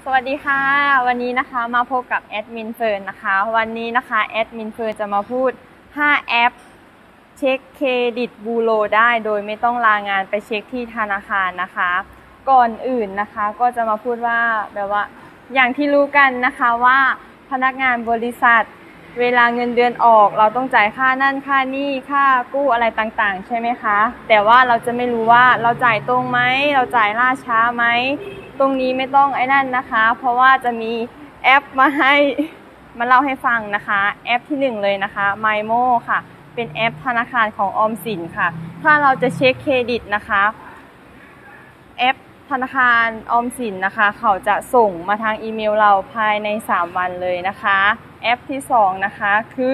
สวัสดีค่ะวันนี้นะคะมาพบกับแอดมินเฟิร์นนะคะวันนี้นะคะแอดมินเฟิร์นจะมาพูด5แอปเช็คเครดิตบูโรได้โดยไม่ต้องลางานไปเช็คที่ธนาคารนะคะก่อนอื่นนะคะก็จะมาพูดว่าแบบว่าอย่างที่รู้กันนะคะว่าพนักงานบริษัทเวลาเงินเดือนออกเราต้องจ่ายค่านั่นค่านี่ค่ากู้อะไรต่างๆใช่ไหมคะแต่ว่าเราจะไม่รู้ว่าเราจ่ายตรงไหมเราจ่ายล่าช้าไหมตรงนี้ไม่ต้องไอ้นั่นนะคะเพราะว่าจะมีแอปมาเล่าให้ฟังนะคะแอปที่1เลยนะคะ MyMo ค่ะเป็นแอปธนาคารของออมสินค่ะถ้าเราจะเช็คเครดิตนะคะแอปธนาคารออมสินนะคะเขาจะส่งมาทางอีเมลเราภายใน3วันเลยนะคะแอปที่2นะคะคือ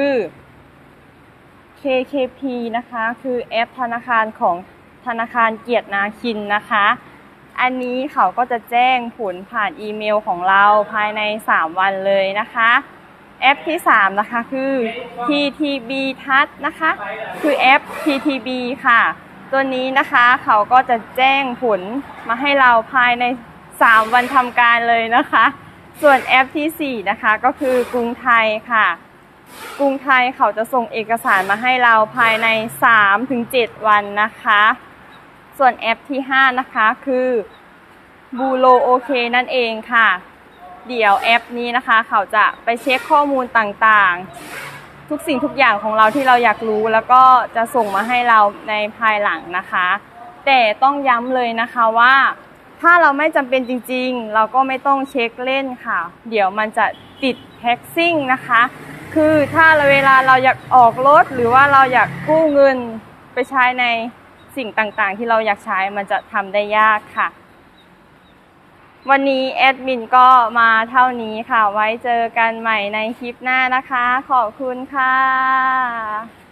KKP นะคะคือแอปธนาคารของธนาคารเกียรตินาคินนะคะอันนี้เขาก็จะแจ้งผลผ่านอีเมลของเราภายใน3วันเลยนะคะแอปที่3นะคะคือ TTB Touch นะคะคือแอป TTB ค่ะตัวนี้นะคะเขาก็จะแจ้งผลมาให้เราภายใน3วันทำการเลยนะคะส่วนแอปที่4นะคะก็คือกรุงไทยค่ะกรุงไทยเขาจะส่งเอกสารมาให้เราภายใน 3-7 วันนะคะส่วนแอปที่5นะคะคือบูโรโอเคนั่นเองค่ะเดี๋ยวแอปนี้นะคะเขาจะไปเช็คข้อมูลต่างๆทุกสิ่งทุกอย่างของเราที่เราอยากรู้แล้วก็จะส่งมาให้เราในภายหลังนะคะแต่ต้องย้ำเลยนะคะว่าถ้าเราไม่จำเป็นจริงๆเราก็ไม่ต้องเช็คเล่นค่ะเดี๋ยวมันจะติดแท็กซิ่งนะคะคือถ้าเวลาเราอยากออกรถหรือว่าเราอยากกู้เงินไปใช้ในสิ่งต่างๆที่เราอยากใช้มันจะทำได้ยากค่ะวันนี้แอดมินก็มาเท่านี้ค่ะไว้เจอกันใหม่ในคลิปหน้านะคะขอบคุณค่ะ